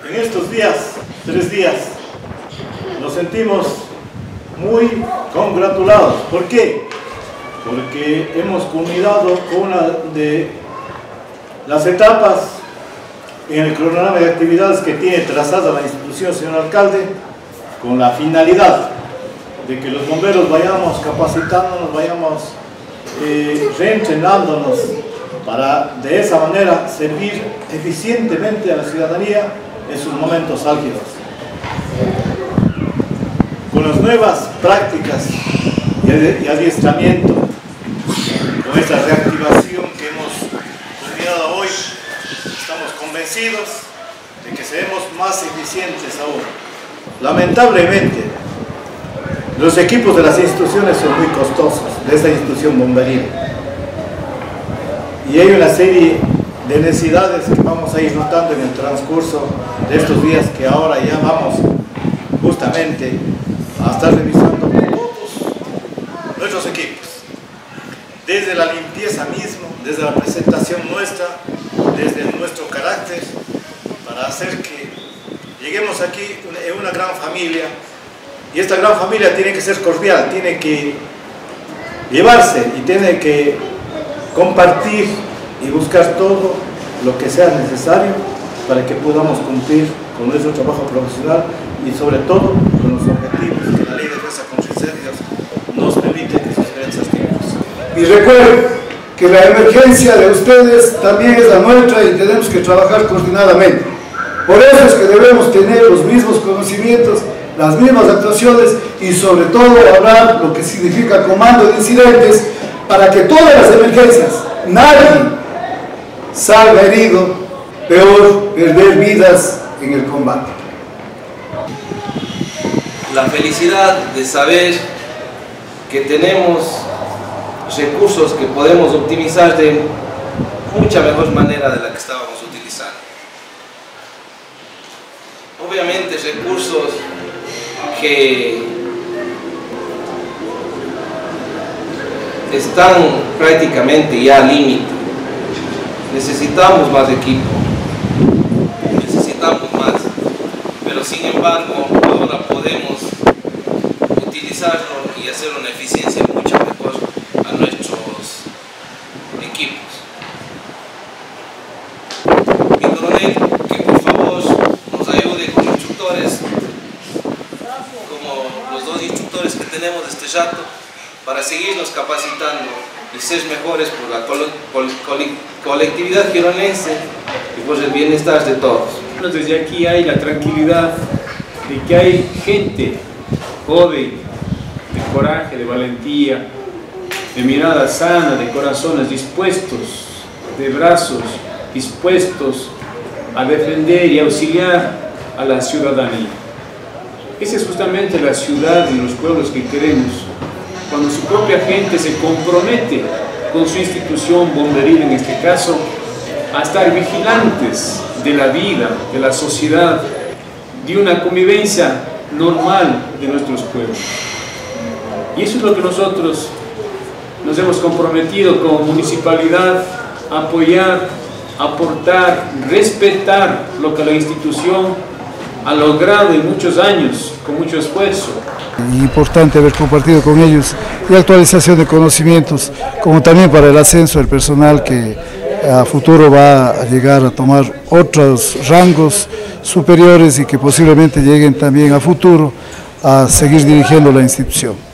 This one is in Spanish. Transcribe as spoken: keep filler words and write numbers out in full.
En estos días, tres días, nos sentimos muy congratulados. ¿Por qué? Porque hemos culminado una de las etapas en el cronograma de actividades que tiene trazada la institución, señor alcalde, con la finalidad de que los bomberos vayamos capacitándonos, vayamos eh, reentrenándonos para de esa manera servir eficientemente a la ciudadanía en sus momentos álgidos. Con las nuevas prácticas y adiestramiento, con esta reactivación que hemos culminado hoy, estamos convencidos de que seremos más eficientes aún. Lamentablemente, los equipos de las instituciones son muy costosos, de esta institución bomberil. Y hay una serie de necesidades que vamos a ir notando en el transcurso de estos días, que ahora ya vamos justamente a estar revisando todos nuestros equipos. Desde la limpieza mismo, desde la presentación nuestra, desde nuestro carácter, para hacer que lleguemos aquí en una gran familia. Y esta gran familia tiene que ser cordial, tiene que llevarse y tiene que compartir y buscar todo lo que sea necesario para que podamos cumplir con nuestro trabajo profesional y sobre todo con los objetivos que la Ley de Defensa contra Incendios nos permite en sus diversas tiempos. Y recuerden que la emergencia de ustedes también es la nuestra y tenemos que trabajar coordinadamente. Por eso es que debemos tener los mismos conocimientos, las mismas actuaciones y sobre todo hablar lo que significa comando de incidentes para que todas las emergencias, nadie salga herido, peor perder vidas en el combate. La felicidad de saber que tenemos recursos que podemos optimizar de mucha mejor manera de la que estábamos utilizando. Obviamente recursos que están prácticamente ya al límite. Necesitamos más equipo, necesitamos más, pero sin embargo ahora podemos utilizarlo y hacer una eficiencia mucho mejor a nuestros equipos. Mi coronel, que por favor nos ayude como instructores, como los dos instructores que tenemos de este rato, para seguirnos capacitando y ser mejores por la col col col colectividad gironense y por el bienestar de todos. Desde aquí hay la tranquilidad de que hay gente joven, de coraje, de valentía, de mirada sana, de corazones dispuestos, de brazos dispuestos a defender y auxiliar a la ciudadanía. Esa es justamente la ciudad y los pueblos que queremos, cuando su propia gente se compromete con su institución bomberil, en este caso, a estar vigilantes de la vida, de la sociedad, de una convivencia normal de nuestros pueblos. Y eso es lo que nosotros nos hemos comprometido como municipalidad, a apoyar, aportar, respetar lo que la institución ha logrado en muchos años, con mucho esfuerzo. Importante haber compartido con ellos y actualización de conocimientos, como también para el ascenso del personal que a futuro va a llegar a tomar otros rangos superiores y que posiblemente lleguen también a futuro a seguir dirigiendo la institución.